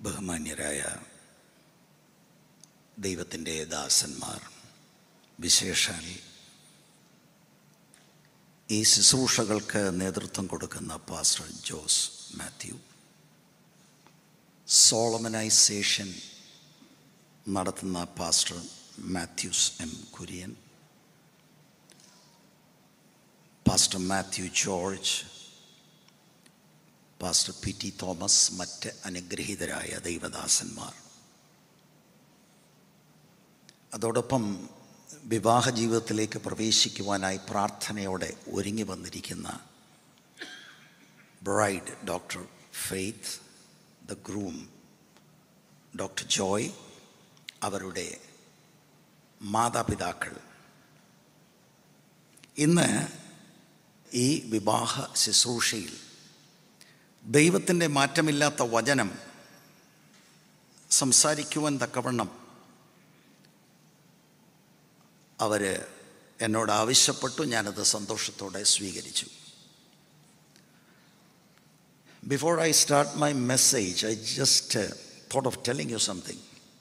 ബഹുമാന്യരായ ദൈവത്തിൻ്റെ ദാസന്മാർ, വിശേഷാൽ ഈ ശുശ്രൂഷകൾക്ക് നേതൃത്വം കൊടുക്കുന്ന പാസ്റ്റർ ജോസ് മാത്യു, സോളമനൈസേഷൻ നടത്തുന്ന pastor Mathews M Kurian, pastor Mathew George, pastor P T Thomas, മറ്റ് അനുഗ്രഹീതരായ ദൈവദാസന്മാർ, അതോടൊപ്പം വിവാഹ ജീവിതത്തിലേക്ക് പ്രവേശിക്കുവാനായി പ്രാർത്ഥനയോടെ ഒരുങ്ങി വന്നിരിക്കുന്ന bride doctor Faith, the groom doctor Joy, അവരുടെ മാതാപിതാക്കൾ, ഇന്ന് ഈ വിവാഹ ശുശ്രൂഷയിൽ ദൈവത്തിൻ്റെ മാറ്റമില്ലാത്ത വചനം സംസാരിക്കുവാൻ തക്കവണ്ണം അവർ എന്നോട് ആവശ്യപ്പെട്ടു. ഞാനത് സന്തോഷത്തോടെ സ്വീകരിച്ചു. Before I start my message, I just thought of telling you something.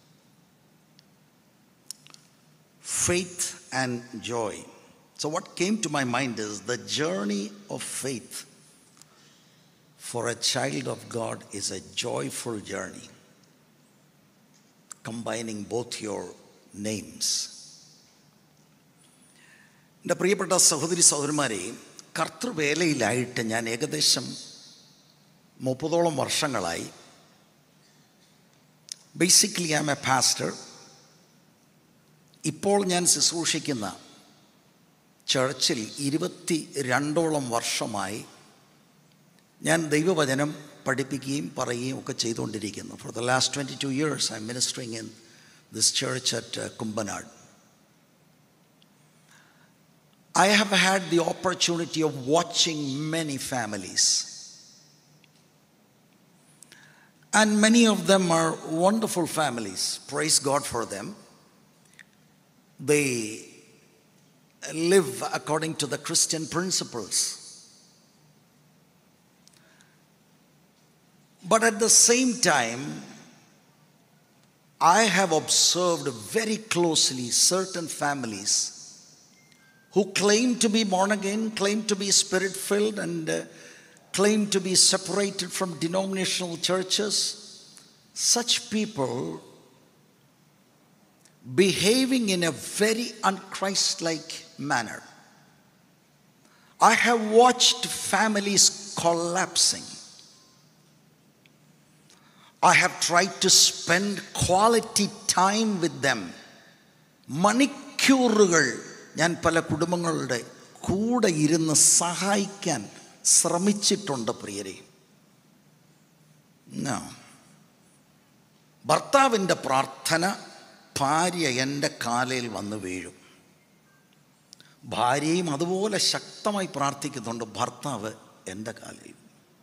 Faith and joy. So what came to my mind is the journey of faith for a child of God is a joyful journey, combining both your names. എൻ്റെ പ്രിയപ്പെട്ട സഹോദരി സഹോദരന്മാരെ, കർത്തൃവേലയിലായിട്ട് ഞാൻ ഏകദേശം 30ഓളം വർഷങ്ങളായി. Basically I am a pastor. ഇപ്പോൾ ഞാൻ ശുശ്രൂഷിക്കുന്ന ചർച്ചിൽ 22ഓളം വർഷമായി ഞാൻ ദൈവവചനം പഠിപ്പിക്കുകയും പറയുകയും ഒക്കെ ചെയ്തുകൊണ്ടിരിക്കുന്നു. For the last 22 years I am ministering in this church at Kumbanad. I have had the opportunity of watching many families, and many of them are wonderful families. Praise God for them. They live according to the Christian principles. But at the same time, I have observed very closely certain families who claim to be born again, claim to be spirit-filled, and claim to be separated from denominational churches. Such people behaving in a very un-Christ-like manner. I have watched families collapsing. I have tried to spend quality time with them. മണിക്കൂറുകൾ ഞാൻ പല കുടുംബങ്ങളുടെ കൂടെ ഇരുന്ന് സഹായിക്കാൻ ശ്രമിച്ചിട്ടുണ്ട് പ്രിയരെ. ഭർത്താവിൻ്റെ പ്രാർത്ഥന, ഭാര്യ എൻ്റെ കാലിൽ വന്ന് വീഴും. ഭാര്യയും അതുപോലെ ശക്തമായി പ്രാർത്ഥിക്കുന്നുണ്ട്, ഭർത്താവ് എൻ്റെ കാലിൽ.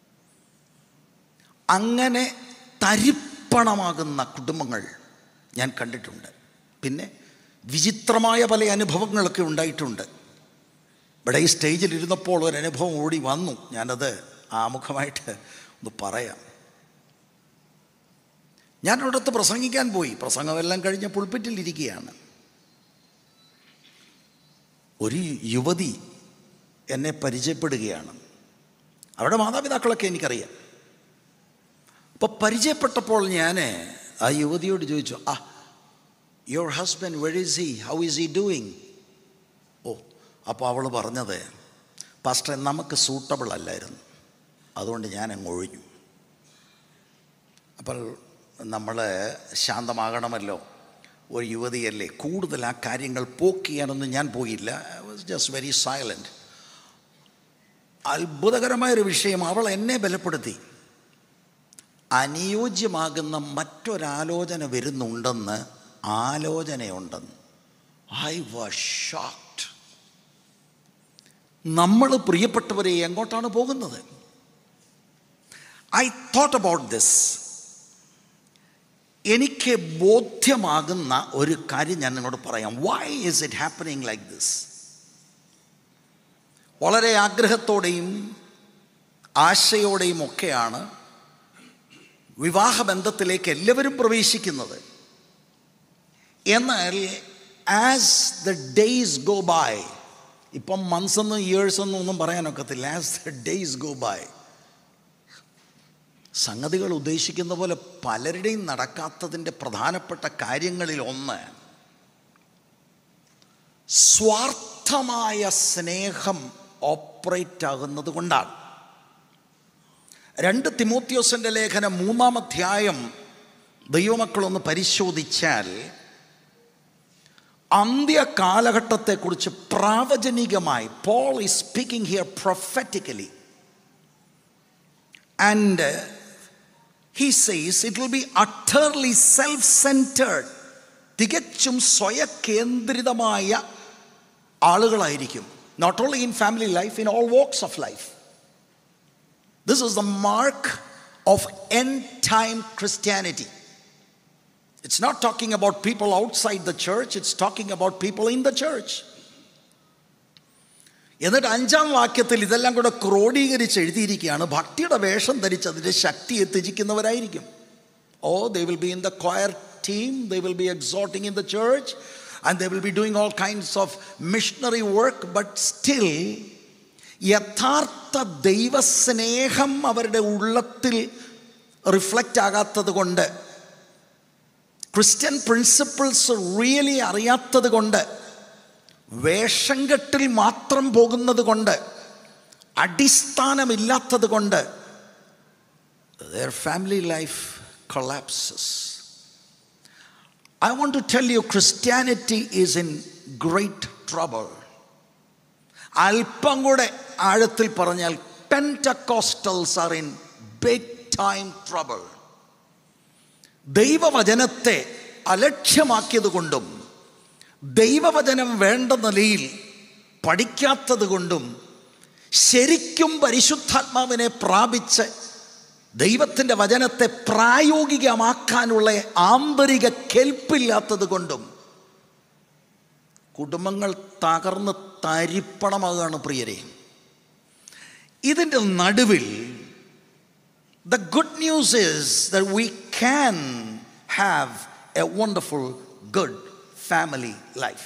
അങ്ങനെ തരിപ്പണമാകുന്ന കുടുംബങ്ങൾ ഞാൻ കണ്ടിട്ടുണ്ട്. പിന്നെ വിചിത്രമായ പല അനുഭവങ്ങളൊക്കെ ഉണ്ടായിട്ടുണ്ട്. ഇവിടെ ഈ സ്റ്റേജിലിരുന്നപ്പോൾ ഒരു അനുഭവം ഓടി വന്നു. ഞാനത് ആമുഖമായിട്ട് ഒന്ന് പറയാം. ഞാൻ അവിടുത്തെ പ്രസംഗിക്കാൻ പോയി. പ്രസംഗമെല്ലാം കഴിഞ്ഞ പുൾപിറ്റിലിരിക്കുകയാണ്. ഒരു യുവതി എന്നെ പരിചയപ്പെടുകയാണ്. അവരുടെ മാതാപിതാക്കളൊക്കെ എനിക്കറിയാം. അപ്പോൾ പരിചയപ്പെട്ടപ്പോൾ ഞാൻ ആ യുവതിയോട് ചോദിച്ചു, your husband, where is he? How is he doing? അപ്പോൾ അവൾ പറഞ്ഞത്, പാസ്റ്റർ നമുക്ക് സൂട്ടബിൾ അല്ലായിരുന്നു, അതുകൊണ്ട് ഞാൻ അങ്ങ് ഒഴിഞ്ഞു. അപ്പോൾ നമ്മൾ ശാന്തമാകണമല്ലോ, ഒരു യുവതിയല്ലേ, കൂടുതൽ ആ കാര്യങ്ങൾ പോക്കിയാനൊന്നും ഞാൻ പോയില്ല. I was just very silent. അത്ഭുതകരമായൊരു വിഷയം, അവൾ എന്നെ ബലപ്പെടുത്തി. അനുയോജ്യമാകുന്ന മറ്റൊരാലോചന വരുന്നുണ്ടെന്ന്, ആലോചനയുണ്ടെന്ന്. I was shocked. നമ്മൾ പ്രിയപ്പെട്ടവരെ എങ്ങോട്ടാണ് പോകുന്നത്? I thought about this. എനിക്ക് ബോധ്യമാകുന്ന ഒരു കാര്യം ഞാൻ നിങ്ങളോട് പറയാം. Why is it happening like this? വളരെ ആഗ്രഹത്തോടെയും ആശയോടെയും ഒക്കെയാണ് വിവാഹബന്ധത്തിലേക്ക് എല്ലാവരും പ്രവേശിക്കുന്നത്. എന്നാൽ as the days go by, ഇപ്പം മന്ത്സ് എന്നും ഇയേഴ്സ് എന്നും ഒന്നും പറയാനൊക്കത്തില്ല, as the days go by സംഗതികൾ ഉദ്ദേശിക്കുന്ന പോലെ പലരുടെയും നടക്കാത്തതിൻ്റെ പ്രധാനപ്പെട്ട കാര്യങ്ങളിൽ ഒന്ന് സ്വാർത്ഥമായ സ്നേഹം ഓപ്പറേറ്റ് ആകുന്നത് കൊണ്ടാണ്. 2 തിമോത്തിയോസിൻ്റെ ലേഖനം 3-ാം അധ്യായം ദൈവമക്കളൊന്ന് പരിശോധിച്ചാൽ അന്ത്യകാലഘട്ടത്തെക്കുറിച്ച് പ്രാവചനികമായി Paul is speaking here prophetically, and he says it will be utterly self-centered, തികച്ചും സ്വയകേന്ദ്രിതമായ ആളുകളായിരിക്കും. Not only in family life, in all walks of life. This is the mark of end time Christianity. It's not talking about people outside the church, it's talking about people in the church. എന്നിട്ട് 5-ാം വാക്യത്തിൽ ഇതെല്ലാം കൂടെ ക്രോഡീകരിച്ച് എഴുതിയിരിക്കുകയാണ്. ഭക്തിയുടെ വേഷം ധരിച്ച് അതിൻ്റെ ശക്തിയെ ത്യജിക്കുന്നവരായിരിക്കും. They will be in the choir team, they will be exhorting in the church, and they will be doing all kinds of missionary work, but still യഥാർത്ഥ ദൈവസ്നേഹം അവരുടെ ഉള്ളത്തിൽ റിഫ്ലക്റ്റ് ആകാത്തത് കൊണ്ട്, ക്രിസ്ത്യൻ പ്രിൻസിപ്പിൾസ് റിയലി അറിയാത്തത് കൊണ്ട്, വേഷം കെട്ടിൽ മാത്രം പോകുന്നത് കൊണ്ട്, അടിസ്ഥാനമില്ലാത്തത് കൊണ്ട് their family life collapses. I want to tell you, Christianity is in great trouble. അല്പം കൂടെ ആഴത്തിൽ പറഞ്ഞാൽ Pentecostals are in big time trouble. ദൈവവചനത്തെ അലക്ഷ്യമാക്കിയത് കൊണ്ടും ദൈവവചനം വേണ്ട നിലയിൽ പഠിക്കാത്തത് കൊണ്ടും ശരിക്കും പരിശുദ്ധാത്മാവിനെ പ്രാപിച്ച് ദൈവത്തിൻ്റെ വചനത്തെ പ്രായോഗികമാക്കാനുള്ള ആന്തരിക കെൽപ്പില്ലാത്തത് കൊണ്ടും കുടുംബങ്ങൾ തകർന്ന് തരിപ്പണമാകുകയാണ് പ്രിയരെ. ഇതിൻ്റെ നടുവിൽ the good news is that we can have a wonderful, good family life.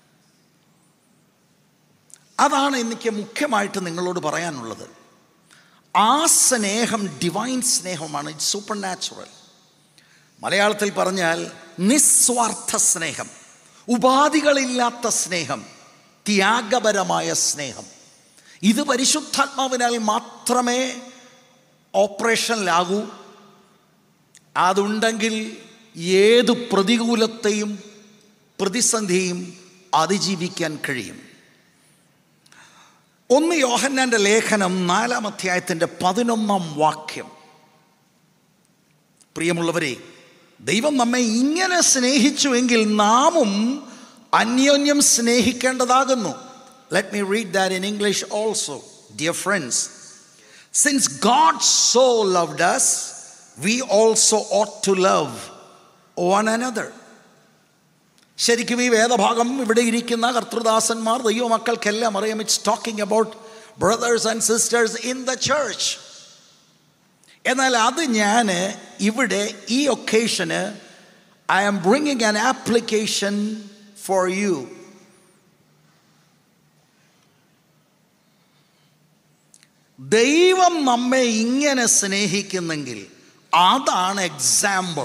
അതാണ് എനിക്ക് മുഖ്യമായിട്ട് നിങ്ങളോട് പറയാനുള്ളത്. ആ സ്നേഹം ഡിവൈൻ സ്നേഹമാണ്. It's supernatural. മലയാളത്തിൽ പറഞ്ഞാൽ നിസ്വാർത്ഥ സ്നേഹം, ഉപാധികളില്ലാത്ത സ്നേഹം, ത്യാഗപരമായ സ്നേഹം. ഇത് പരിശുദ്ധാത്മാവിനാൽ മാത്രമേ ഓപ്പറേഷനിലാകൂ. അതുണ്ടെങ്കിൽ ഏത് പ്രതികൂലത്തെയും പ്രതിസന്ധിയും അതിജീവിക്കാൻ കഴിയും. 1 യോഹന്നാൻ്റെ ലേഖനം 4-ാം അധ്യായത്തിൻ്റെ 11-ാം വാക്യം. പ്രിയമുള്ളവരെ, ദൈവം നമ്മെ ഇങ്ങനെ സ്നേഹിച്ചുവെങ്കിൽ നാമും അന്യോന്യം സ്നേഹിക്കേണ്ടതാകുന്നു. Let me read that in English also. Dear friends, since God so loved us, we also ought to love one another. ശരിക്കും ഈ വേദഭാഗം ഇവിടെ ഇരിക്കുന്ന കർത്തൃദാസന്മാർ ദൈവമക്കൾക്കെല്ലാം അറിയാം. It's talking about brothers and sisters in the church. എന്നാൽ അത് ഞാൻ ഇവിടെ ഈ ഒക്കേഷന് I am bringing an application for you. ദൈവം നമ്മെ ഇങ്ങനെ സ്നേഹിക്കുന്നെങ്കിൽ അതാണ് എക്സാമ്പിൾ.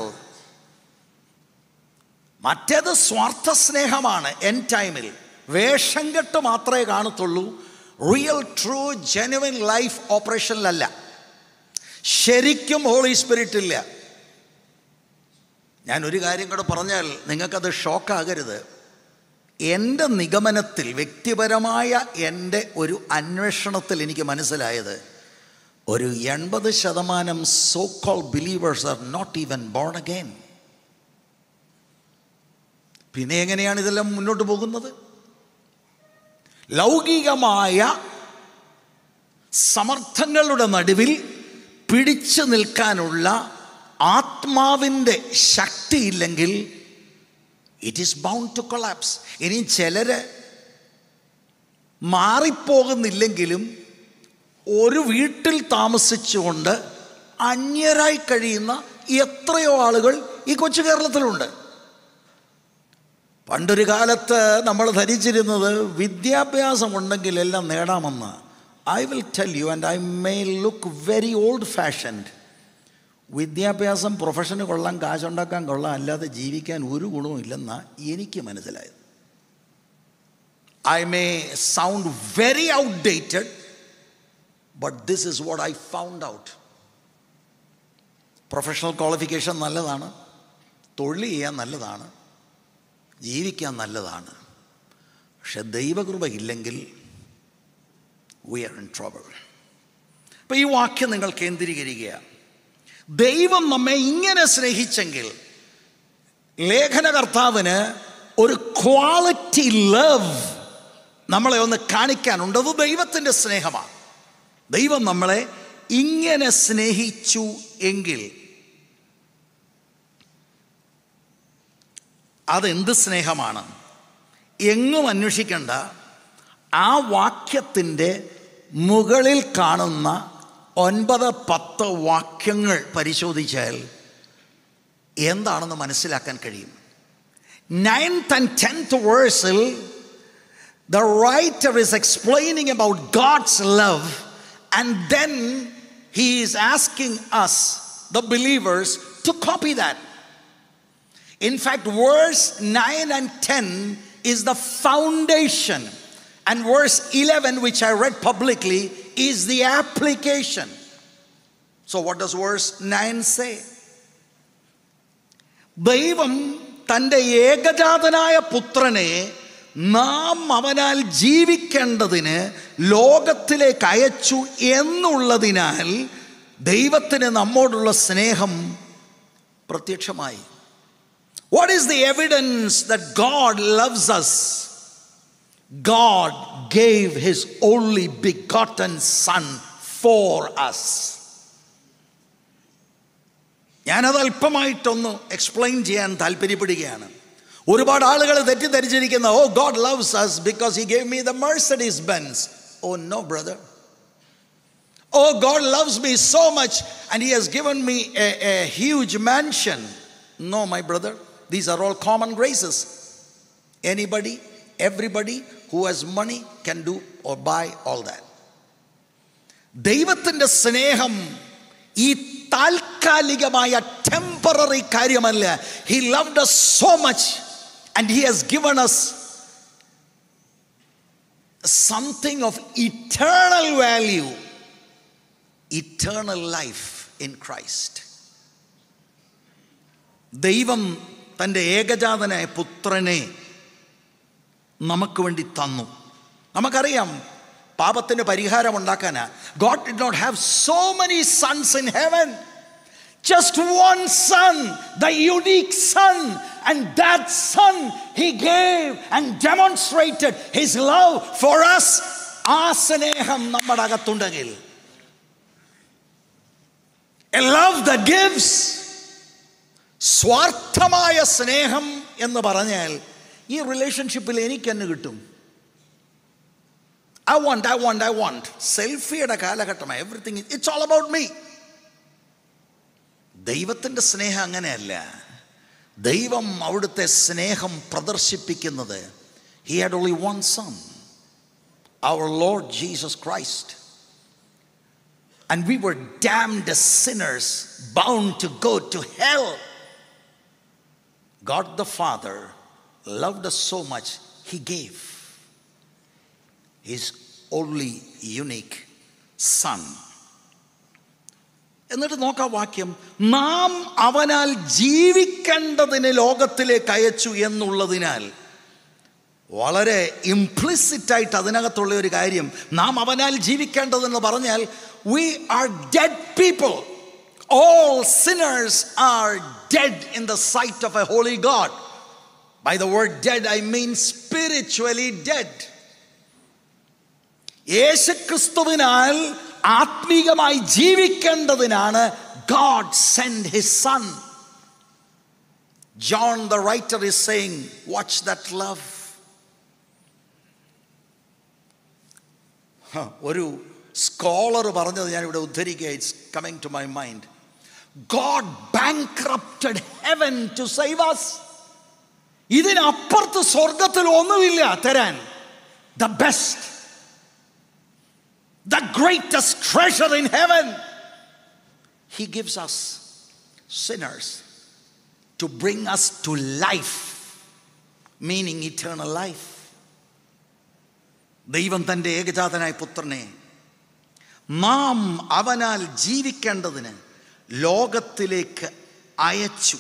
മറ്റേത് സ്വാർത്ഥ സ്നേഹമാണ്. എൻ ടൈമിൽ വേഷം കെട്ട് മാത്രമേ കാണത്തുള്ളൂ. റിയൽ ട്രൂ ജെനുവിൻ ലൈഫ് ഓപ്പറേഷനിലല്ല. ശരിക്കും ഹോളി സ്പിരിറ്റ് ഇല്ല. ഞാനൊരു കാര്യം കൂടെ പറഞ്ഞാൽ നിങ്ങൾക്കത് ഷോക്കാകരുത്. എൻ്റെ നിഗമനത്തിൽ, വ്യക്തിപരമായ എൻ്റെ ഒരു അന്വേഷണത്തിൽ എനിക്ക് മനസ്സിലായത്, ഒരു 80% so called believers are not even born again. പിന്നെ എങ്ങനെയാണ് ഇതെല്ലാം മുന്നോട്ട് പോകുന്നത്? ലൗകികമായ സമർത്ഥങ്ങളുടെ നടുവിൽ പിടിച്ചു നിൽക്കാനുള്ള ആത്മാവിൻ്റെ ശക്തിയില്ലെങ്കിൽ it is bound to collapse. ഇനി ചിലർ മാറിപ്പോകുന്നില്ലെങ്കിലും ഒരു വീട്ടിൽ താമസിച്ചുകൊണ്ട് അന്യരായി കഴിയുന്ന എത്രയോ ആളുകൾ ഈ കൊച്ചു കേരളത്തിലുണ്ട്. പണ്ടൊരു കാലത്ത് നമ്മൾ ധരിച്ചിരുന്നത് വിദ്യാഭ്യാസം ഉണ്ടെങ്കിൽ എല്ലാം നേടാമെന്ന്. I will tell you, and I may look very old fashioned, വിദ്യാഭ്യാസം പ്രൊഫഷന് കൊള്ളാം, കാശുണ്ടാക്കാൻ കൊള്ളാം, അല്ലാതെ ജീവിക്കാൻ ഒരു ഗുണവും ഇല്ലെന്നാണ് എനിക്ക് മനസ്സിലായത്. I may sound very outdated, but this is what I found out. Professional qualification നല്ലതാണ്, തൊഴിൽ ചെയ്യാൻ നല്ലതാണ്, ജീവിക്കാൻ നല്ലതാണ്. പക്ഷെ ദൈവകൃപ ഇല്ലെങ്കിൽ we are in trouble. അപ്പോൾ ഈ വാക്യം നിങ്ങൾ കേന്ദ്രീകരിക്കുക. ദൈവം നമ്മെ ഇങ്ങനെ സ്നേഹിച്ചെങ്കിൽ ലേഖനകർത്താവിന് ഒരു ക്വാളിറ്റി ലവ് നമ്മളെ ഒന്ന് കാണിക്കാനുണ്ട്. അത് ദൈവത്തിൻ്റെ സ്നേഹമാണ്. ദൈവം നമ്മളെ ഇങ്ങനെ സ്നേഹിച്ചു എങ്കിൽ അതെന്ത് സ്നേഹമാണ്? എങ്ങും അന്വേഷിക്കേണ്ട. ആ വാക്യത്തിൻ്റെ മുകളിൽ കാണുന്ന 9-10 വാക്യങ്ങൾ പരിശോധിച്ചാൽ എന്താണെന്ന് മനസ്സിലാക്കാൻ കഴിയും. 9th and 10th വേഴ്സിൽ the writer is explaining about God's love, and then he is asking us, the believers, to copy that. In fact, verse 9 and 10 is the foundation, and verse 11, which I read publicly, is the application. So what does verse 9 say? ദൈവം തൻ്റെ ഏകജാതനായ പുത്രനെ നാം അവനാൽ ജീവിക്കേണ്ടതിന് ലോകത്തിലേക്ക് അയച്ചു എന്നുള്ളതിനാൽ ദൈവത്തിന് നമ്മോടുള്ള സ്നേഹം പ്രത്യക്ഷമായി. What is the evidence that God loves us? God gave his only begotten son for us. ഞാനത് അല്പമായിട്ടൊന്ന് എക്സ്പ്ലെയിൻ ചെയ്യാൻ താല്പര്യപ്പെടുകയാണ്. ഒരുപാട് ആളുകൾ തെറ്റിദ്ധരിച്ചിരിക്കുന്ന, oh, God loves us because he gave me the Mercedes Benz. Oh no, brother. Oh, God loves me so much and he has given me a huge mansion. No, my brother. These are all common graces. Anybody, everybody who has money can do or buy all that. ദൈവത്തിൻ്റെ സ്നേഹം ഈ താൽക്കാലികമായ temporary കാര്യമല്ല. He loved us so much and he has given us something of eternal value, eternal life in Christ. ദൈവം തൻ്റെ ഏകജാതനായ പുത്രനെ നമുക്ക് വേണ്ടി തന്നു. നമുക്കറിയാം പാപത്തിന് പരിഹാരം ഉണ്ടാക്കാനാ. God did not have so many sons in heaven. Just one son, the unique son, and that son he gave and demonstrated his love for us. ആ സ്നേഹം നമ്മുടെ അകത്തുണ്ടെങ്കിൽ, a love that gives, സ്വാർത്ഥമായ സ്നേഹം എന്ന് പറഞ്ഞാൽ ഈ റിലേഷൻഷിപ്പിൽ എനിക്കെന്നെ കിട്ടും. I want. സെൽഫിയുടെ കാലഘട്ടമാണ്. Everything it's all about me. ദൈവത്തിൻ്റെ സ്നേഹം അങ്ങനെയല്ല. ദൈവം അവിടുത്തെ സ്നേഹം പ്രദർശിപ്പിക്കുന്നത്, he had only one son, our Lord Jesus Christ. And we were damned as sinners, bound to go to hell. God the Father loved us so much, he gave his only unique son. എന്നിട്ട് നോക്കാം വാക്യം, നാം അവനാൽ ജീവിക്കേണ്ടതിന് ലോകത്തിലേക്ക് അയച്ചു എന്നുള്ളതിനാൽ. വളരെ ഇംപ്ലിസിറ്റായിട്ട് അതിനകത്തുള്ള ഒരു കാര്യം, നാം അവനാൽ ജീവിക്കേണ്ടതെന്ന് പറഞ്ഞാൽ we are dead people. All sinners are dead in the sight of a holy God. By the word dead I mean spiritually dead. യേശുക്രിസ്തുവിനാൽ ആത്മീകമായി ജീവിക്കേണ്ടതിനാണ് God sent his son. John the writer is saying, watch that love. ഒരു scholar പറഞ്ഞത് ഞാൻ ഇവിടെ ഉദ്ധരിക്കുക. It's coming to my mind. God bankrupted heaven to save us. ഇതിനപ്പുറത്ത് സ്വർഗത്തിൽ ഒന്നുമില്ല തരാൻ. The best, the greatest treasure in heaven, He gives us sinners to bring us to life, meaning eternal life. ദൈവം തൻ്റെ ഏകജാതനായ പുത്രനെ നാം അവനാൽ ജീവിക്കേണ്ടതിന് ലോകത്തിലേക്ക് അയച്ചു.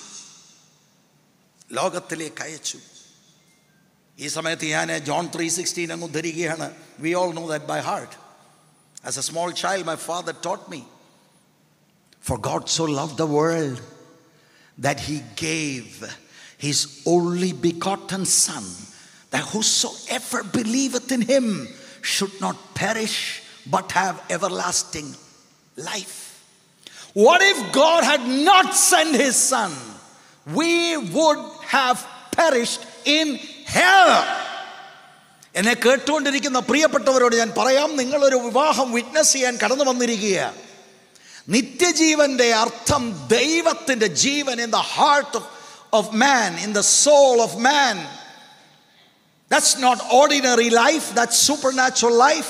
ഈ സമയത്ത് ഞാൻ ജോൺ 3:16 അങ്ങ് ഉദ്ധരിക്കുകയാണ്. We all know that by heart. As a small child, my father taught me. For God so loved the world that He gave His only begotten Son, that whosoever believeth in Him should not perish but have everlasting life. What if God had not sent His Son? We would have perished in hell. എന്നെ കേട്ടുകൊണ്ടിരിക്കുന്ന പ്രിയപ്പെട്ടവരോട് ഞാൻ പറയാം, നിങ്ങളൊരു വിവാഹം witness ചെയ്യാൻ കടന്നു വന്നിരിക്കുക. നിത്യജീവന്റെ അർത്ഥം ദൈവത്തിന്റെ ജീവൻ in the heart of man, in the soul of man. That's not ordinary life, that's supernatural life.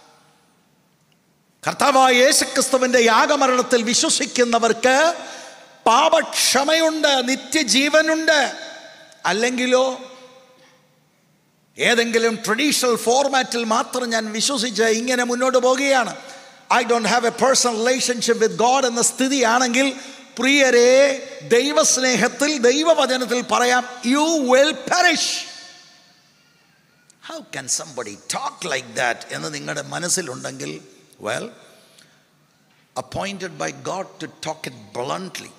കർത്താവായ യേശുക്രിസ്തുവിന്റെ യാഗമരണത്തിൽ വിശ്വസിക്കുന്നവർക്ക് പാപക്ഷമയുണ്ട്, നിത്യജീവനുണ്ട്. അല്ലെങ്കിലോ ഏതെങ്കിലും ട്രഡീഷണൽ ഫോർമാറ്റിൽ മാത്രം ഞാൻ വിശ്വസിച്ച് ഇങ്ങനെ മുന്നോട്ട് പോവുകയാണ്. I don't have a personal relationship with God എന്ന സ്ഥിതിയാണെങ്കിൽ, പ്രിയരെ, ദൈവസ്നേഹത്തിൽ ദൈവവചനത്തിൽ പറയാം, you will perish. How can somebody talk like that എന്ന് നിങ്ങളുടെ മനസ്സിലുണ്ടെങ്കിൽ, well, appointed by God to talk it bluntly.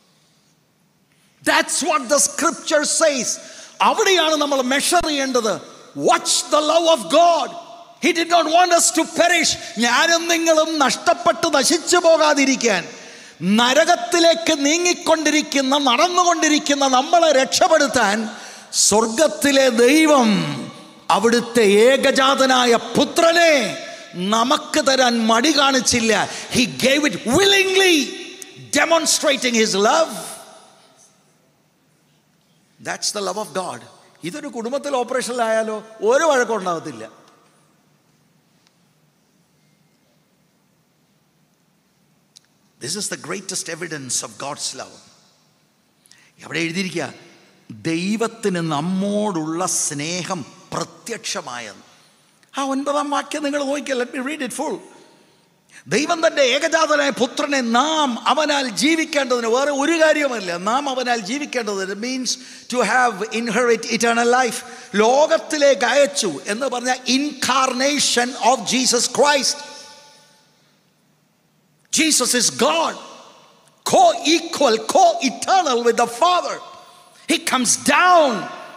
That's what the scripture says. അവിടെയാണ് നമ്മൾ മെഷർ ചെയ്യേണ്ടത്. Watch the love of God. He did not want us to perish. ഞാനും നിങ്ങളും നഷ്ടപ്പെട്ട് നശിച്ചു പോകാതിരിക്കാൻ, നരകത്തിലേക്ക് നീങ്ങിക്കൊണ്ടിരിക്കുന്ന, നടന്നുകൊണ്ടിരിക്കുന്ന നമ്മളെ രക്ഷപ്പെടുത്താൻ സ്വർഗത്തിലെ ദൈവം അവിടുത്തെ ഏകജാതനായ പുത്രനെ നമുക്ക് തരാൻ മടി കാണിച്ചില്ല. He gave it willingly, demonstrating His love. That's the love of God. ഇതൊരു കുടുംബത്തിൽ ഓപ്പറേഷനിലായാലോ ഒരു വഴക്കുണ്ടാകത്തില്ല. This is the greatest evidence of God's love. അവിടെ എഴുതിയിരിക്കുക, ദൈവത്തിന് നമ്മോടുള്ള സ്നേഹം പ്രത്യക്ഷമായെന്ന്. ആ 9-ാം വാക്യം നിങ്ങൾ നോക്കിയാൽ, let me read it full. ദൈവം തൻ്റെ ഏകജാതനായ പുത്രനെ നാം അവനാൽ ജീവിക്കേണ്ടതിന്, വേറെ ഒരു കാര്യമല്ല, നാം അവനാൽ ജീവിക്കേണ്ടതിന് means to have inherit eternal life, ലോകത്തിലേക്ക് അയച്ചു എന്ന് പറഞ്ഞ incarnation of Jesus Christ. Jesus is God, co-equal, co-eternal with the Father. He comes down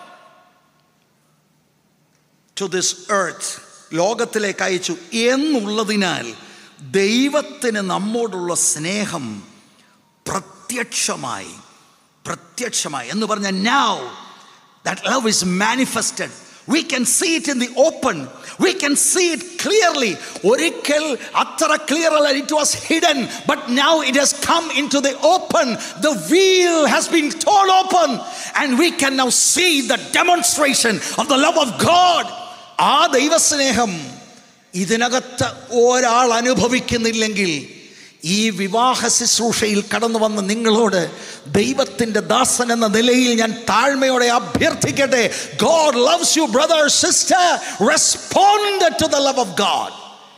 to this earth, ലോകത്തിലേക്ക് അയച്ചു എന്നുള്ളതിനാൽ ദൈവത്തിന് നമ്മോടുള്ള സ്നേഹം പ്രത്യക്ഷമായി എന്ന് പറഞ്ഞാൽ now that love is manifested. We can see it in the open. We can see it clearly. ഒരിക്കൽ അത്ര ക്ലിയർ അല്ല, it was hidden, but now it has come into the open. The veil has been torn open and we can now see the demonstration of the love of God. ആ ദൈവസ്നേഹം ഇതിനകത്ത് ഒരാൾ അനുഭവിക്കുന്നില്ലെങ്കിൽ, ഈ വിവാഹ ശുശ്രൂഷയിൽ കടന്നു വന്ന് നിങ്ങളോട് ദൈവത്തിൻ്റെ ദാസൻ എന്ന നിലയിൽ ഞാൻ താഴ്മയോടെ അഭ്യർത്ഥിക്കട്ടെ, God loves you, brother, sister. Respond to the love of God.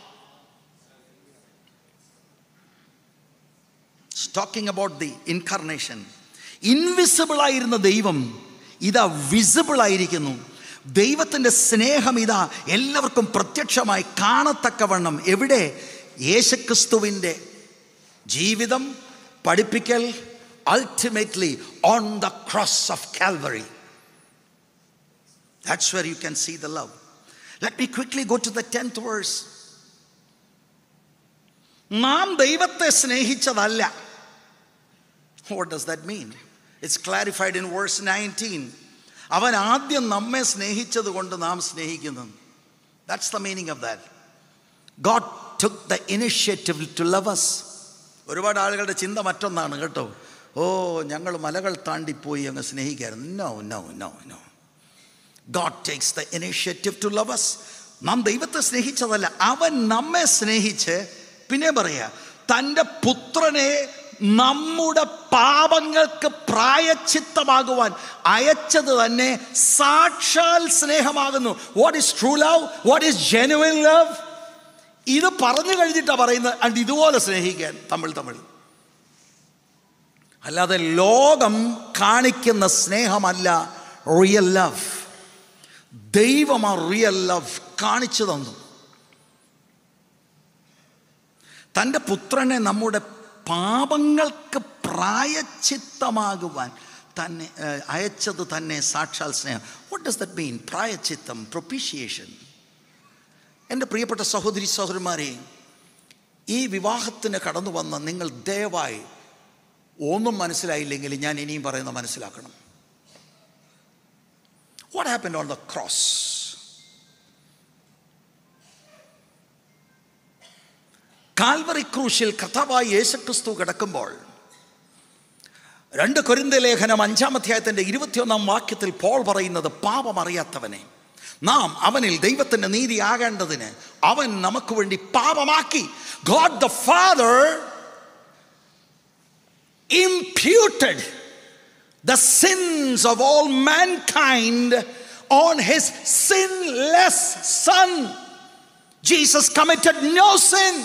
It's talking about the incarnation. Invisible ആയിരുന്ന ദൈവം ഇതാ വിസിബിൾ ആയിരിക്കുന്നു. ദൈവത്തിൻ്റെ സ്നേഹം ഇതാ എല്ലാവർക്കും പ്രത്യക്ഷമായി കാണത്തക്കവണ്ണം. എവിടെ? യേശുക്രിസ്തുവിൻ്റെ ജീവിതം, പഠിപ്പിക്കൽ, ultimately on the cross of Calvary. That's where you can see the love. Let me quickly go to the 10th verse. നാം ദൈവത്തെ സ്നേഹിച്ചതല്ല. What does that mean? It's clarified in verse 19. അവൻ ആദ്യം നമ്മെ സ്നേഹിച്ചത് കൊണ്ട് നാം സ്നേഹിക്കുന്നു. That's the meaning of that. God took the initiative to love us. ഒരുപാട് ആളുകളുടെ ചിന്ത മറ്റൊന്നാണ് കേട്ടോ. ഓ, ഞങ്ങൾ മലകൾ താണ്ടിപ്പോയി അങ്ങ് സ്നേഹിക്കായിരുന്നു. No no no no. God takes the initiative to love us. നാം ദൈവത്തെ സ്നേഹിച്ചതല്ല, അവൻ നമ്മെ സ്നേഹിച്ച് പിന്നെ പറയാ തൻ്റെ പുത്രനെ നമ്മുടെ പാപങ്ങൾക്ക് പ്രായശ്ചിത്തമാകുവാൻ അയച്ചത് തന്നെ സാക്ഷാൽ സ്നേഹമാകുന്നു. What is true love? What is genuine love? ഇത് പറഞ്ഞു കഴിഞ്ഞിട്ടാണ് പറയുന്നത് അണ്ട് ഇതുപോലെ സ്നേഹിക്കാൻ തമ്മിൽ. അല്ലാതെ ലോകം കാണിക്കുന്ന സ്നേഹമല്ല റിയൽ ലവ്. ദൈവം ആ റിയൽ ലവ് കാണിച്ചു തന്നു. തൻ്റെ പുത്രനെ നമ്മുടെ പാപങ്ങൾക്ക് പ്രായശ്ചിത്തമാകുവാൻ തന്നെ അയച്ചത് തന്നെ സാക്ഷാൽ സ്നേഹം. What does that mean? പ്രായശ്ചിത്തം, പ്രൊപ്പീഷിയേഷൻ. എൻ്റെ പ്രിയപ്പെട്ട സഹോദരി സഹോദരന്മാരെ, ഈ വിവാഹത്തിന് കടന്നു വന്ന നിങ്ങൾ ദയവായി ഒന്നും മനസ്സിലായില്ലെങ്കിൽ ഞാൻ ഇനിയും പറയുന്നത് മനസ്സിലാക്കണം. What happened on the cross? Calvary ക്രൂശിൽ കർത്താവായ യേശുക്രിസ്തു കിടക്കുമ്പോൾ 2 കൊരിന്ത്യർ ലേഖനം 5-ാം അധ്യായത്തിൻ്റെ 21-ാം വാക്യത്തിൽ പോൾ പറയുന്നത്, പാപമറിയാത്തവനെ നാം അവനിൽ ദൈവത്തിൻ്റെ നീതി ആകേണ്ടതിന് അവൻ നമുക്ക് വേണ്ടി പാപമാക്കി. God the Father imputed the sins of all mankind on his sinless son. Jesus committed no sin.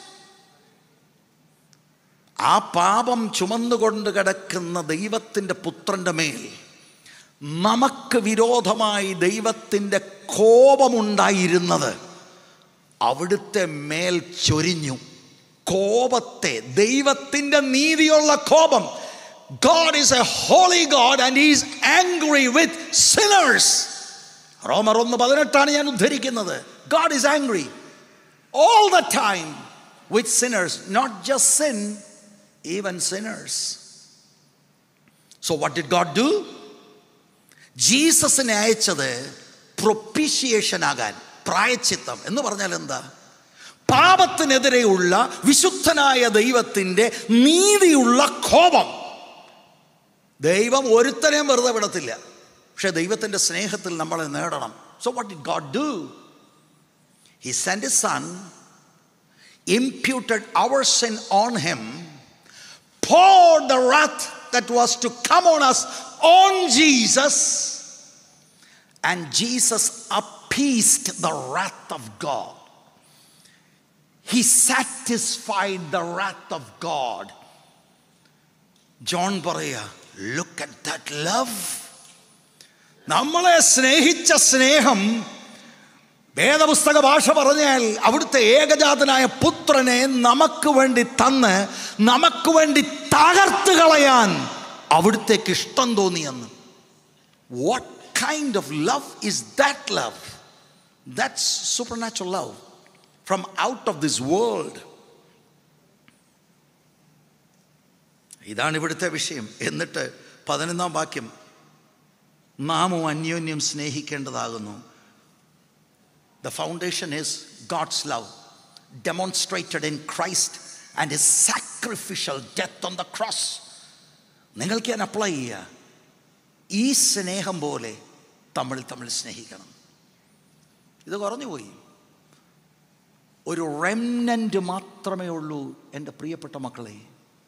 ആ പാപം ചുമന്നുകൊണ്ട് കിടക്കുന്ന ദൈവത്തിൻ്റെ പുത്രൻ്റെ മേൽ നമുക്ക് വിരോധമായി ദൈവത്തിൻ്റെ കോപമുണ്ടായിരുന്നത് അവിടുത്തെ മേൽ ചൊരിഞ്ഞു. കോപത്തെ, ദൈവത്തിൻ്റെ നീതിയുള്ള കോപം. God is a holy God and he is angry with sinners. റോമർ 1:18 ഞാൻ ഉദ്ധരിക്കുന്നത്. God is angry all the time with sinners, not just sin, even sinners. So what did God do? ജീസസിനെ അയച്ചത് പ്രൊപ്പീഷിയേഷൻ ആകാൻ. പ്രായശ്ചിത്തം എന്ന് പറഞ്ഞാൽ എന്താ? പാപത്തിനെതിരെയുള്ള വിശുദ്ധനായ ദൈവത്തിൻ്റെ നീതിയുള്ള കോപം. ദൈവം ഒരുത്തനെയും വെറുതെ വിടത്തില്ല, പക്ഷെ ദൈവത്തിൻ്റെ സ്നേഹത്തിൽ നമ്മളെ നേടണം. So what did God do? He sent his son, imputed our sin on him, poured the wrath that was to come on us on Jesus, and Jesus appeased the wrath of God. He satisfied the wrath of God. John പറയാ, look at that love. നമ്മളെ സ്നേഹിച്ച സ്നേഹം, വേദപുസ്തക ഭാഷ പറഞ്ഞാൽ അവിടുത്തെ ഏകജാതനായ പുത്രനെ നമുക്ക് വേണ്ടി തന്ന് നമുക്ക് വേണ്ടി തകർത്ത് കളയാൻ അവിടുത്തേക്ക് ഇഷ്ടം തോന്നിയെന്ന്. What kind of love is that love? That's supernatural love from out of this world. ഇതാണ് ഇവിടുത്തെ വിഷയം. എന്നിട്ട് 11-ാം വാക്യം, നാമും അന്യോന്യം സ്നേഹിക്കേണ്ടതാകുന്നു. The foundation is God's love demonstrated in Christ and his sacrificial death on the cross. നിങ്ങൾക്ക് ഞാൻ അപ്ലൈ ചെയ്യുക, ഈ സ്നേഹം പോലെ തമ്മിൽ സ്നേഹിക്കണം. ഇത് കുറഞ്ഞുപോയി. ഒരു റെംനന്റ് മാത്രമേ ഉള്ളൂ എൻ്റെ പ്രിയപ്പെട്ട മക്കളെ.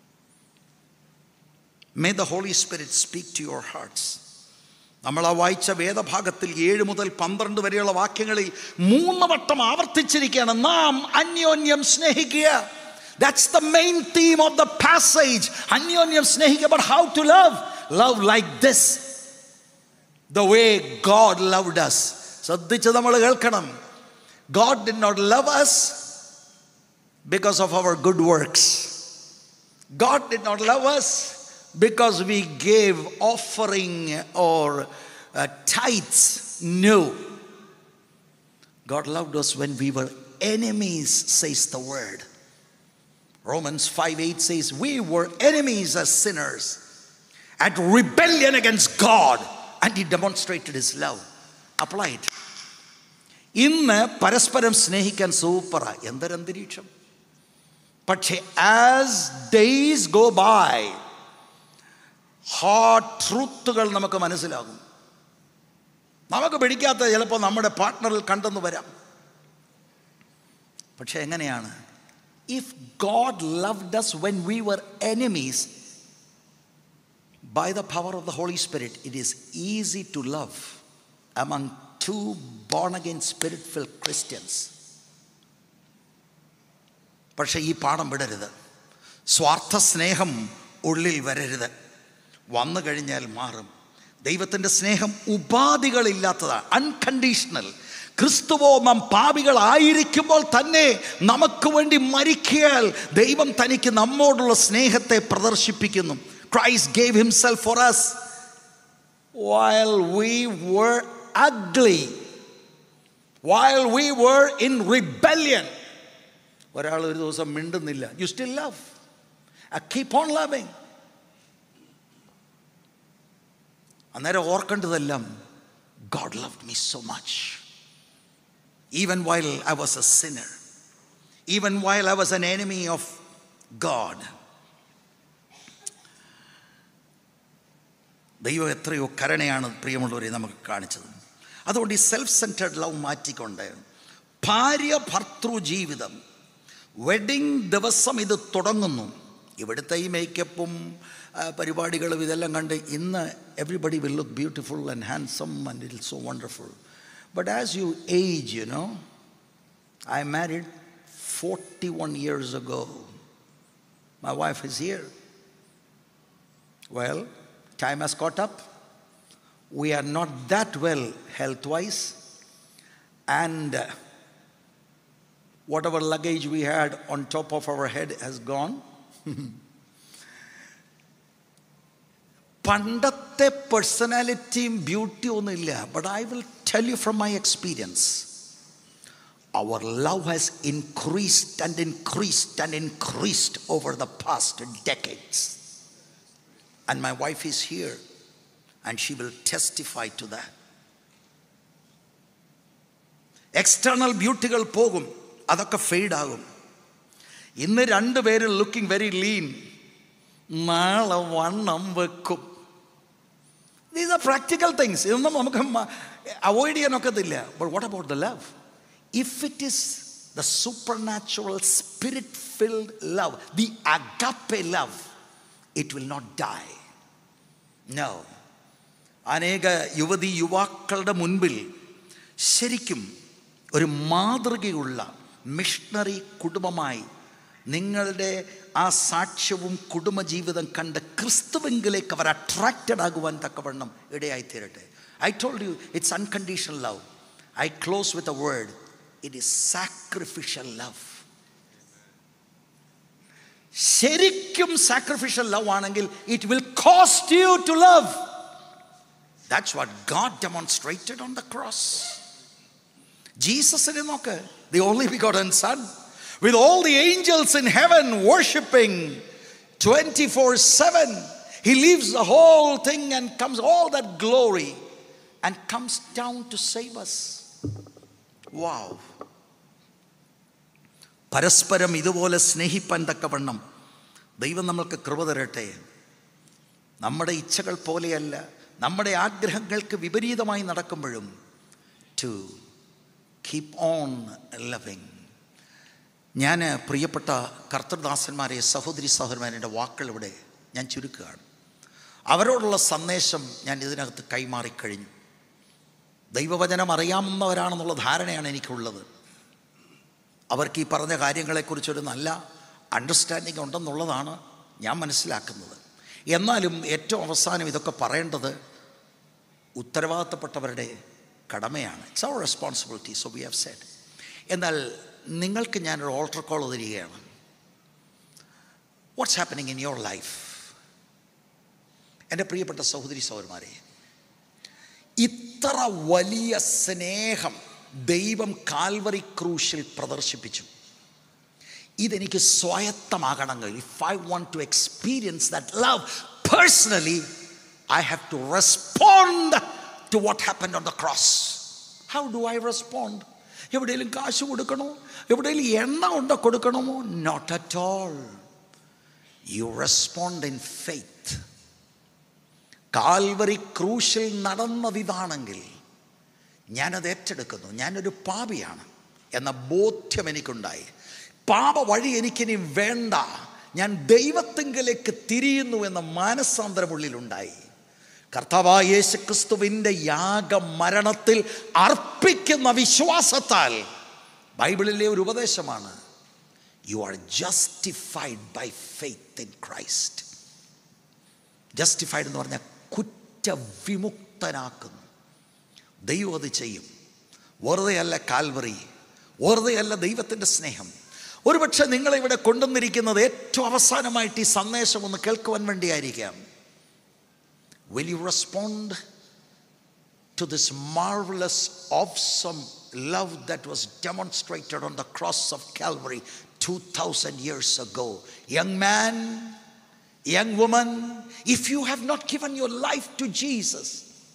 May the Holy Spirit speak to your hearts. നമ്മൾ ആ വായിച്ച വേദഭാഗത്തിൽ 7 മുതൽ 12 വരെയുള്ള വാക്യങ്ങളിൽ 3 വട്ടം ആവർത്തിച്ചിരിക്കുകയാണ്, നാം അന്യോന്യം സ്നേഹിക്കുക. That's the main theme of the passage. അന്യോന്യം സ്നേഹിക്കുക. But how to love? Love like this, the way God loved us. ശ്രദ്ധിച്ച് നമ്മൾ കേൾക്കണം. God did not love us because of our good works. God did not love us because we gave offering or tithes. No. God loved us when we were enemies, says the word. Romans 5:8 says we were enemies as sinners at rebellion against God, and he demonstrated his love. Apply it. ഇന്ന് പരസ്പരം സ്നേഹിക്കാൻ സൂപ്പറാ. എന്തൊരന്തരീക്ഷം! പക്ഷേ as days go by hard ട്രൂത്തുകൾ നമുക്ക് മനസ്സിലാകും. നമുക്ക് പിടിക്കാത്ത ചിലപ്പോൾ നമ്മുടെ പാർട്ട്ണറിൽ കണ്ടെന്ന് വരാം. പക്ഷെ എങ്ങനെയാണ്? If God loved us when we were enemies, by the power of the Holy Spirit, it is easy to love among two born again spirit-filled Christians. പക്ഷെ ഈ പാഠം വിടരുത്. സ്വാർത്ഥ സ്നേഹം ഉള്ളിൽ വരരുത്. വന്നു കഴിഞ്ഞാൽ മാറും. ദൈവത്തിൻ്റെ സ്നേഹം ഉപാധികളില്ലാത്തതാണ്, അൺകണ്ടീഷണൽ. ക്രിസ്തുവോ നാം പാപികളായിരിക്കുമ്പോൾ തന്നെ നമുക്ക് വേണ്ടി മരിക്കയാൽ ദൈവം തനിക്ക് നമ്മോടുള്ള സ്നേഹത്തെ പ്രദർശിപ്പിക്കുന്നു. Christ gave himself for us while we were ugly, while we were in rebellion. ഒരാൾ ഒരു ദിവസം മിണ്ടുന്നില്ല, you still love. Keep on loving. അന്നേരം ഓർക്കേണ്ടതെല്ലാം, God loved me so much. Even while I was a sinner, even while I was an enemy of God. ദൈവം എത്രയോ കരുണയാണ് പ്രിയമുള്ളവരെ നമുക്ക് കാണിച്ചത്. അതുകൊണ്ട് ഈ സെൽഫ് സെൻറ്റേർഡ് ലവ് മാറ്റിക്കൊണ്ട് ഭാര്യ ഭർത്തൃ ജീവിതം, വെഡിങ് ദിവസം ഇത് തുടങ്ങുന്നു. ഇവിടുത്തെ ഈ മേക്കപ്പും പരിപാടികളും ഇതെല്ലാം കണ്ട് ഇന്ന് everybody will look beautiful and handsome and it is so wonderful. But as you age, you know, I married 41 years ago. My wife is here. Well, time has caught up. We are not that well health-wise, and whatever luggage we had on top of our head has gone. പണ്ടത്തെ പേഴ്സണാലിറ്റിയും beauty ഒന്നുമില്ല. But I will tell you from my experience, our love has increased and increased and increased over the past decades. And my wife is here and she will testify to that. External ബ്യൂട്ടികൾ പോകും, അതൊക്കെ fade ആകും. ഇന്ന് രണ്ടുപേരും looking very lean, നാളെ വണ്ണം വെക്കും. These are practical things. ഇതൊന്നും നമുക്ക് അവോയ്ഡ് ചെയ്യാനൊക്കത്തില്ല. But what about the love? If it is the supernatural spirit-filled love, the agape love, it will not die. No. അനേക യുവതി യുവാക്കളുടെ മുൻപിൽ ശരിക്കും ഒരു മാതൃകയുള്ള മിഷണറി കുടുംബമായി നിങ്ങളുടെ ആ സാക്ഷ്യവും കുടുംബജീവിതം കണ്ട് ക്രിസ്തുവിലേക്ക് അവർ അട്രാക്റ്റഡ് ആകുവാൻ തക്കവണ്ണം ഇടയായിത്തീരട്ടെ. I told you it's unconditional love. I close with a word. It is sacrificial love. ശരിക്കും സാക്രിഫിഷ്യൽ ലവ് ആണെങ്കിൽ it will cost you to love. That's what God demonstrated on the cross. ജീസസിനെ നോക്ക്, the only begotten Son, with all the angels in heaven worshiping 24/7. He leaves the whole thing and comes all that glory and comes down to save us. Wow. പരസ്പരം ഇതുപോലെ സ്നേഹിപ്പാൻ തക്കവണ്ണം ദൈവം നമ്മൾക്ക് കൃപ തരട്ടെ. നമ്മുടെ ഇച്ഛകൾ പോലെയല്ല, നമ്മുടെ ആഗ്രഹങ്ങൾക്ക് വിപരീതമായി നടക്കുമ്പോഴും to keep on loving. ഞാൻ പ്രിയപ്പെട്ട കർത്തൃദാസന്മാരെ, സഹോദരി സഹോദരന്മാരുടെ വാക്കുകൾ ഇവിടെ ഞാൻ ചുരുക്കുകയാണ്. അവരോടുള്ള സന്ദേശം ഞാൻ ഇതിനകത്ത് കൈമാറിക്കഴിഞ്ഞു. ദൈവവചനം അറിയാവുന്നവരാണെന്നുള്ള ധാരണയാണ് എനിക്കുള്ളത്. അവർക്ക് ഈ പറഞ്ഞ കാര്യങ്ങളെക്കുറിച്ചൊരു നല്ല അണ്ടർസ്റ്റാൻഡിങ് ഉണ്ടെന്നുള്ളതാണ് ഞാൻ മനസ്സിലാക്കുന്നത്. എന്നാലും ഏറ്റവും അവസാനം ഇതൊക്കെ പറയേണ്ടത് ഉത്തരവാദിത്തപ്പെട്ടവരുടെ കടമയാണ്. ഇറ്റ്സ് അവർ responsibility. So we have said. എന്നാൽ നിങ്ങൾക്ക് ഞാനൊരു ഓൾട്ടർ കോൾ തരികയാണ്. What's happening in your life? എൻ്റെ പ്രിയപ്പെട്ട സഹോദരി സഹോദരന്മാരെ, ഇത്ര വലിയ സ്നേഹം ദൈവം കാൽവറി ക്രൂശിൽ പ്രദർശിപ്പിച്ചു. ഇതെനിക്ക് സ്വായത്തമാകണമെങ്കിൽ, if I want to experience that love personally, I have to respond to what happened on the cross. How do I respond? എവിടെയെങ്കിലും കാശ് കൊടുക്കണോ? എവിടെയെങ്കിലും എണ്ണ ഉണ്ടോ കൊടുക്കണമോ? Not at all. You respond in faith. Calvary ക്രൂശിൽ നടന്നത് ഇതാണെങ്കിൽ ഞാനത് ഏറ്റെടുക്കുന്നു. ഞാനൊരു പാപിയാണ് എന്ന ബോധ്യം എനിക്കുണ്ടായി. പാപ വഴി എനിക്കിനി വേണ്ട, ഞാൻ ദൈവത്തിങ്കലേക്ക് തിരിയുന്നു എന്ന മാനസാന്തരം ഉള്ളിലുണ്ടായി. കർത്താവായ യേശുക്രിസ്തുവിൻ്റെ യാഗമരണത്തിൽ അർപ്പിക്കുന്ന വിശ്വാസത്താൽ, ബൈബിളിലെ ഒരു ഉപദേശമാണ്, you are justified by faith in Christ. Justified എന്ന് പറഞ്ഞാൽ കുറ്റവിമുക്തനാക്കുന്നു. ദൈവം അത് ചെയ്യും. വെറുതെ അല്ല കാൽവറി, വെറുതെ അല്ല ദൈവത്തിൻ്റെ സ്നേഹം. ഒരുപക്ഷെ നിങ്ങളിവിടെ കൊണ്ടുവന്നിരിക്കുന്നത് ഏറ്റവും അവസാനമായിട്ട് ഈ സന്ദേശം ഒന്ന് കേൾക്കുവാൻ വേണ്ടിയായിരിക്കാം. Will you respond to this marvelous, awesome love that was demonstrated on the cross of Calvary 2000 years ago? Young man, young woman, if you have not given your life to Jesus,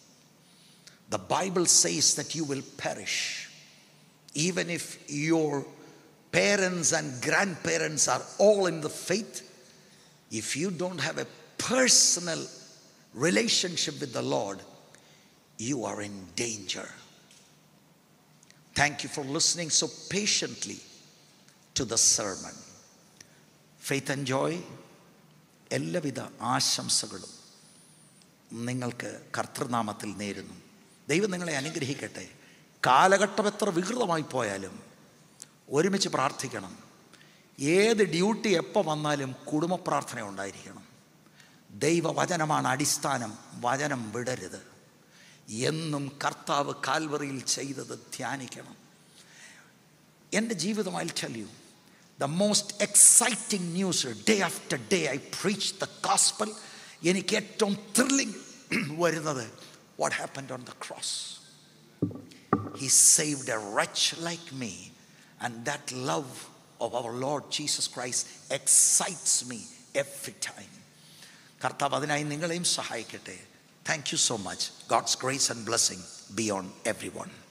the Bible says that you will perish. Even if your parents and grandparents are all in the faith, if you don't have a personal relationship with the Lord, you are in danger. Thank you for listening so patiently to the sermon. Faith and Joy എല്ലാവിധ ആശംസകളും നിങ്ങൾക്ക് കർത്തൃനാമത്തിൽ നേരുന്നു. ദൈവം നിങ്ങളെ അനുഗ്രഹിക്കട്ടെ. കാലഘട്ടം എത്ര വികൃതമായി പോയാലും ഒരുമിച്ച് പ്രാർത്ഥിക്കണം. ഏത് ഡ്യൂട്ടി എപ്പോൾ വന്നാലും കുടുംബ പ്രാർത്ഥന ഉണ്ടായിരിക്കണം. ദൈവവചനമാണ് അടിസ്ഥാനം. വചനം വിടരുത്. എന്നും കർത്താവ് കാൽവറിയിൽ ചെയ്തത് ധ്യാനിക്കണം. എൻ്റെ ജീവിതം, I'll tell you, the most exciting news, day after day I preach the gospel. എനിക്ക് ഏറ്റവും ത്രില്ലിംഗ് വരുന്നത് what happened on the cross. He saved a wretch like me, and that love of our Lord Jesus Christ excites me every time. കർത്താവ് അതിനായി നിങ്ങളെയും സഹായിക്കട്ടെ. Thank you so much. God's grace and blessing be on everyone.